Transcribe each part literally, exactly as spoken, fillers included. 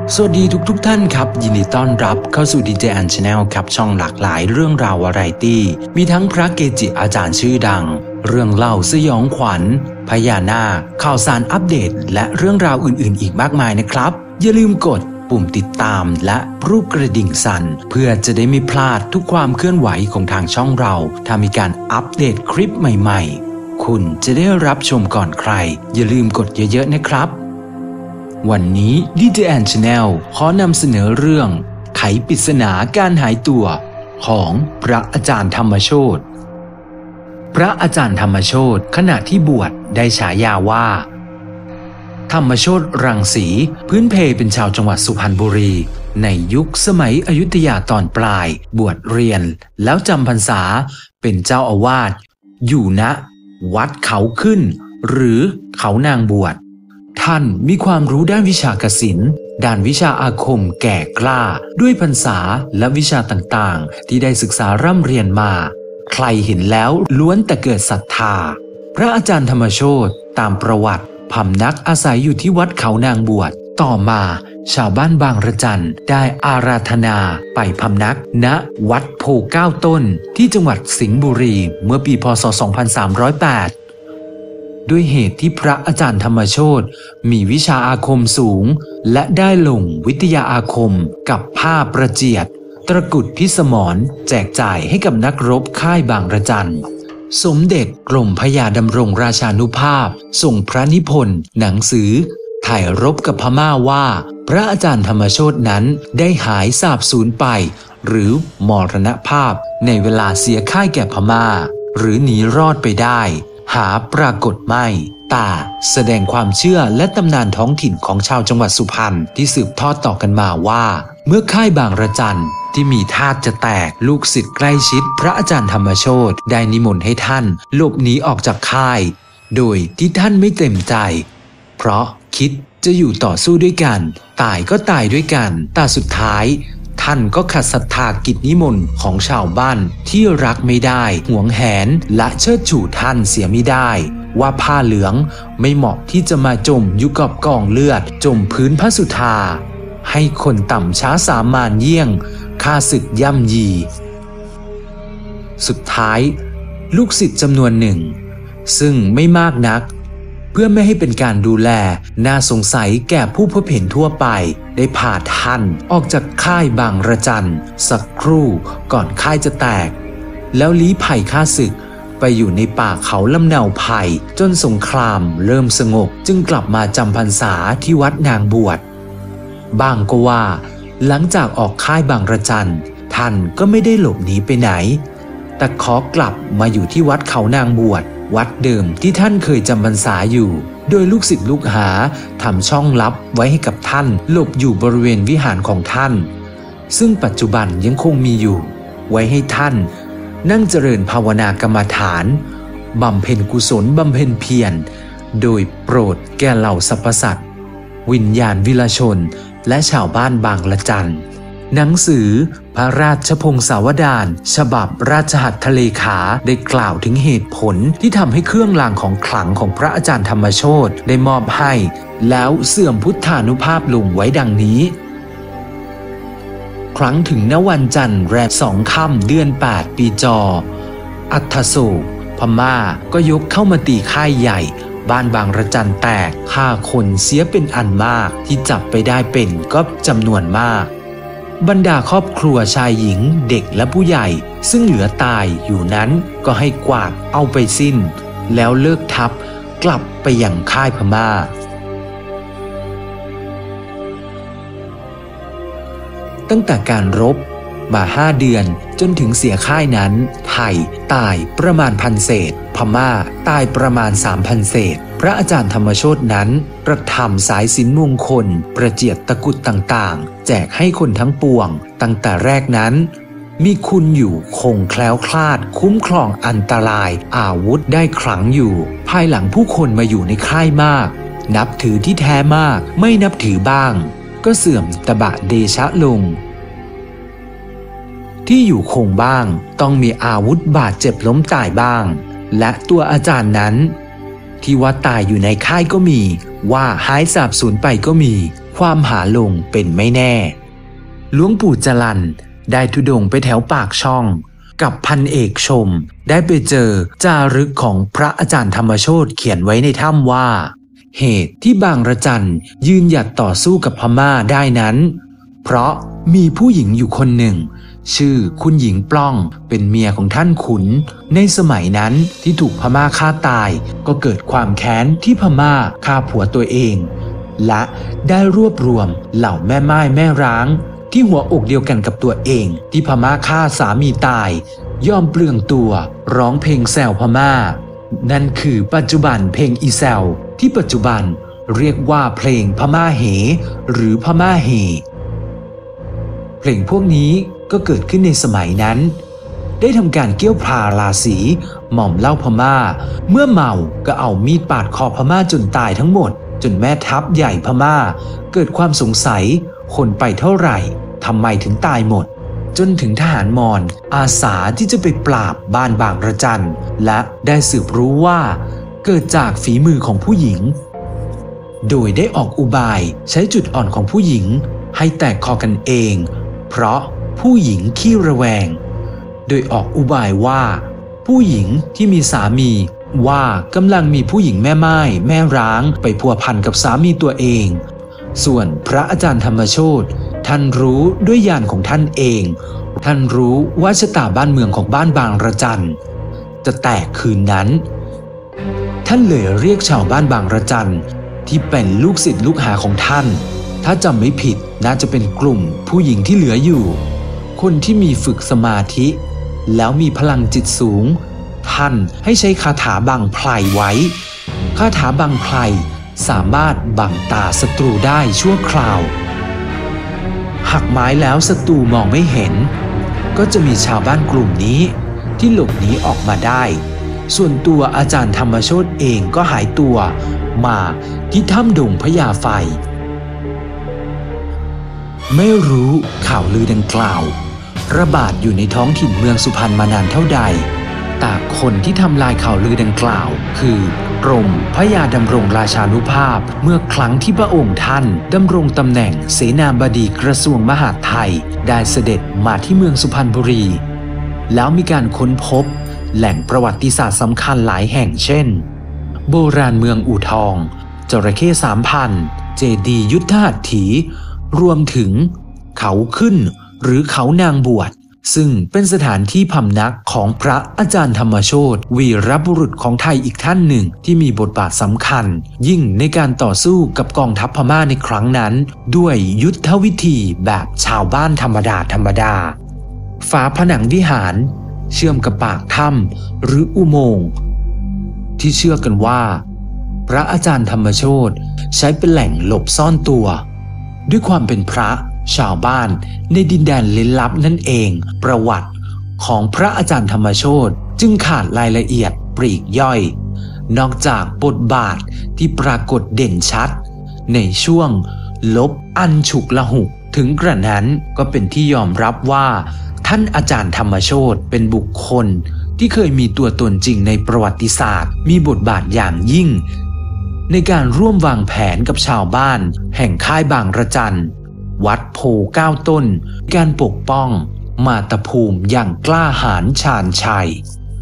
สวัสดีทุกทุกท่านครับยินดีต้อนรับเข้าสู่ ดี เจ แอน Channel ครับช่องหลากหลายเรื่องราววาไรตี้มีทั้งพระเกจิอาจารย์ชื่อดังเรื่องเล่าสยองขวัญพญานาคข่าวสารอัปเดตและเรื่องราวอื่นๆอีกมากมายนะครับอย่าลืมกดปุ่มติดตามและรูปกระดิ่งสั่นเพื่อจะได้ไม่พลาดทุกความเคลื่อนไหวของทางช่องเราถ้ามีการอัปเดตคลิปใหม่ๆคุณจะได้รับชมก่อนใครอย่าลืมกดเยอะๆนะครับวันนี้ ดี เจ แอน Channel ขอนำเสนอเรื่องไขปริศนาการหายตัวของพระอาจารย์ธรรมโชติพระอาจารย์ธรรมโชติขณะที่บวชได้ฉายาว่าธรรมโชติรังสีพื้นเพเป็นชาวจังหวัดสุพรรณบุรีในยุคสมัยอยุธยาตอนปลายบวชเรียนแล้วจำพรรษาเป็นเจ้าอาวาสอยู่ณวัดเขาขึ้นหรือเขานางบวชท่านมีความรู้ด้านวิชากศิลป์ด้านวิชาอาคมแก่กล้าด้วยพรรษาและวิชาต่างๆที่ได้ศึกษาร่ำเรียนมาใครเห็นแล้วล้วนแต่เกิดศรัทธาพระอาจารย์ธรรมโชติตามประวัติพำนักอาศัยอยู่ที่วัดเขานางบวชต่อมาชาวบ้านบางระจันได้อาราธนาไปพำนักณวัดโพเก้าต้นที่จังหวัดสิงห์บุรีเมื่อปีพ.ศ. สองพันสามร้อยแปดด้วยเหตุที่พระอาจารย์ธรรมโชติมีวิชาอาคมสูงและได้ลงวิทยาอาคมกับผ้าประเจียดตระกุดพิสมรแจกจ่ายให้กับนักรบค่ายบางระจันสมเด็จกรมพระยาดำรงราชานุภาพส่งพระนิพนธ์หนังสือถ่ายรบกับพม่าว่าพระอาจารย์ธรรมโชตินั้นได้หายสาบสูญไปหรือมรณภาพในเวลาเสียค่ายแก่พม่าหรือหนีรอดไปได้หาปรากฏไม่แต่แสดงความเชื่อและตำนานท้องถิ่นของชาวจังหวัดสุพรรณที่สืบทอดต่อกันมาว่าเมื่อค่ายบางระจันที่มีธาตุจะแตกลูกศิษย์ใกล้ชิดพระอาจารย์ธรรมโชติได้นิมนต์ให้ท่านหลบหนีออกจากค่ายโดยที่ท่านไม่เต็มใจเพราะคิดจะอยู่ต่อสู้ด้วยกันตายก็ตายด้วยกันแต่สุดท้ายท่านก็ขัดศรัทธากิจนิมนต์ของชาวบ้านที่รักไม่ได้หวงแหนและเชิดชูท่านเสียไม่ได้ว่าผ้าเหลืองไม่เหมาะที่จะมาจมอยู่กับกองเลือดจมพื้นพระสุธาให้คนต่ำช้าสามานเยี่ยงฆ่าศึกย่ำยีสุดท้ายลูกศิษย์จำนวนหนึ่งซึ่งไม่มากนักเพื่อไม่ให้เป็นการดูแลน่าสงสัยแก่ผู้พบเห็นทั่วไปได้พาท่านออกจากค่ายบางระจันสักครู่ก่อนค่ายจะแตกแล้วลี้ภัยฆ่าศึกไปอยู่ในป่าเขาลำเนาไผ่จนสงครามเริ่มสงบจึงกลับมาจำพรรษาที่วัดนางบวชบางก็ว่าหลังจากออกค่ายบางระจันท่านก็ไม่ได้หลบหนีไปไหนแต่ขอกลับมาอยู่ที่วัดเขานางบวชวัดเดิมที่ท่านเคยจำพรรษาอยู่โดยลูกศิษย์ลูกหาทำช่องลับไว้ให้กับท่านหลบอยู่บริเวณวิหารของท่านซึ่งปัจจุบันยังคงมีอยู่ไว้ให้ท่านนั่งเจริญภาวนากรรมฐานบำเพ็ญกุศลบำเพ็ญเพียรโดยโปรดแก่เหล่าสรรพสัตว์วิญญาณวิลชนและชาวบ้านบางละจันหนังสือพระราชพงศาวดารฉบับราชหัตถเลขาได้กล่าวถึงเหตุผลที่ทำให้เครื่องรางของขลังของพระอาจารย์ธรรมโชติได้มอบให้แล้วเสื่อมพุทธานุภาพลงไว้ดังนี้ครั้งถึงณวันจันทร์แรมสองค่ำเดือนแปดปีจออัฏฐโศกพม่าก็ยกเข้ามาตีค่ายใหญ่บ้านบางระจันแตกฆ่าคนเสียเป็นอันมากที่จับไปได้เป็นก็จำนวนมากบรรดาครอบครัวชายหญิงเด็กและผู้ใหญ่ซึ่งเหลือตายอยู่นั้นก็ให้กวาดเอาไปสิ้นแล้วเลิกทัพกลับไปยังค่ายพม่าตั้งแต่การรบมาห้าเดือนจนถึงเสียค่ายนั้นไทยตายประมาณพันเศษพม่าตายประมาณสามพันเศษพระอาจารย์ธรรมโชตินั้นประทำสายสิญจน์มงคลประเจียดตะกุดต่างๆแจกให้คนทั้งปวงตั้งแต่แรกนั้นมีคุณอยู่คงแคล้วคลาดคุ้มครองอันตรายอาวุธได้ขลังอยู่ภายหลังผู้คนมาอยู่ในค่ายมากนับถือที่แท้มากไม่นับถือบ้างก็เสื่อมตบะเดชะลงที่อยู่คงบ้างต้องมีอาวุธบาดเจ็บล้มตายบ้างและตัวอาจารย์นั้นที่ว่าตายอยู่ในค่ายก็มีว่าหายสาบสูญไปก็มีความหาลงเป็นไม่แน่หลวงปู่จรัญได้ธุดงค์ไปแถวปากช่องกับพันเอกชมได้ไปเจอจารึกของพระอาจารย์ธรรมโชติเขียนไว้ในถ้ำว่าเหตุที่บางระจันยืนหยัดต่อสู้กับพม่าได้นั้นเพราะมีผู้หญิงอยู่คนหนึ่งชื่อคุณหญิงปล้องเป็นเมียของท่านขุนในสมัยนั้นที่ถูกพม่าฆ่าตายก็เกิดความแค้นที่พม่าฆ่าผัวตัวเองและได้รวบรวมเหล่าแม่ไม้แม่ร้างที่หัวอกเดียวกันกับตัวเองที่พม่าฆ่าสามีตายยอมเปลืองตัวร้องเพลงแซวพม่านั่นคือปัจจุบันเพลงอีแซวที่ปัจจุบันเรียกว่าเพลงพม่าเหหรือพม่าเฮเพลงพวกนี้ก็เกิดขึ้นในสมัยนั้นได้ทำการเกี้ยวพาราศีหม่อมเล่าพม่าเมื่อเมาก็เอามีดปาดคอพม่าจนตายทั้งหมดจนแม่ทัพใหญ่พม่าเกิดความสงสัยคนไปเท่าไหร่ทำไมถึงตายหมดจนถึงทหารมอญอาสาที่จะไปปราบบ้านบางระจันและได้สืบรู้ว่าเกิดจากฝีมือของผู้หญิงโดยได้ออกอุบายใช้จุดอ่อนของผู้หญิงให้แตกคอกันเองเพราะผู้หญิงขี้ระแวงโดยออกอุบายว่าผู้หญิงที่มีสามีว่ากำลังมีผู้หญิงแม่ไม้แม่ร้างไปพัวพันกับสามีตัวเองส่วนพระอาจารย์ธรรมโชติท่านรู้ด้วยญาณของท่านเองท่านรู้ว่าชะตาบ้านเมืองของบ้านบางระจันจะแตกคืนนั้นท่านเลยเรียกชาวบ้านบางระจันที่เป็นลูกศิษย์ลูกหาของท่านถ้าจำไม่ผิดน่าจะเป็นกลุ่มผู้หญิงที่เหลืออยู่คนที่มีฝึกสมาธิแล้วมีพลังจิตสูงท่านให้ใช้คาถาบังไพรไว้คาถาบังไพรสามารถบังตาศัตรูได้ชั่วคราวหักไม้แล้วศัตรูมองไม่เห็นก็จะมีชาวบ้านกลุ่มนี้ที่หลบหนีออกมาได้ส่วนตัวอาจารย์ธรรมโชติเองก็หายตัวมาที่ถ้ำดงพญาไฟไม่รู้ข่าวลือดังกล่าวระบาดอยู่ในท้องถิ่นเมืองสุพรรณมานานเท่าใดแต่คนที่ทำลายข่าวลือดังกล่าวคือกรมพระยาดำรงราชานุภาพเมื่อครั้งที่พระองค์ท่านดำรงตำแหน่งเสนาบดีกระทรวงมหาดไทยได้เสด็จมาที่เมืองสุพรรณบุรีแล้วมีการค้นพบแหล่งประวัติศาสตร์สำคัญหลายแห่งเช่นโบราณเมืองอู่ทองจระเข้สามพันเจดีย์ยุทธหัตถีรวมถึงเขาขึ้นหรือเขานางบวชซึ่งเป็นสถานที่พำนักของพระอาจารย์ธรรมโชติวีรบุรุษของไทยอีกท่านหนึ่งที่มีบทบาทสำคัญยิ่งในการต่อสู้กับกองทัพพม่าในครั้งนั้นด้วยยุทธวิธีแบบชาวบ้านธรรมดาธรรมดาฝาผนังวิหารเชื่อมกับปากถ้ำหรืออุโมงค์ที่เชื่อกันว่าพระอาจารย์ธรรมโชติใช้เป็นแหล่งหลบซ่อนตัวด้วยความเป็นพระชาวบ้านในดินแดนลึกลับนั่นเองประวัติของพระอาจารย์ธรรมโชติจึงขาดรายละเอียดปลีกย่อยนอกจากบทบาทที่ปรากฏเด่นชัดในช่วงลบอันฉุกละหุกถึงกระนั้นก็เป็นที่ยอมรับว่าท่านอาจารย์ธรรมโชติเป็นบุคคลที่เคยมีตัวตนจริงในประวัติศาสตร์มีบทบาทอย่างยิ่งในการร่วมวางแผนกับชาวบ้านแห่งค่ายบางระจันวัดโพเก้าต้นการปกป้องมาตภูมิอย่างกล้าหาญชาญชัย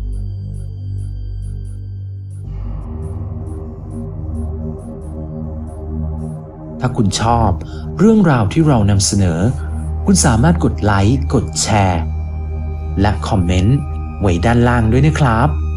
ถ้าคุณชอบเรื่องราวที่เรานำเสนอคุณสามารถกดไลค์กดแชร์และคอมเมนต์ไว้ด้านล่างด้วยนะครับ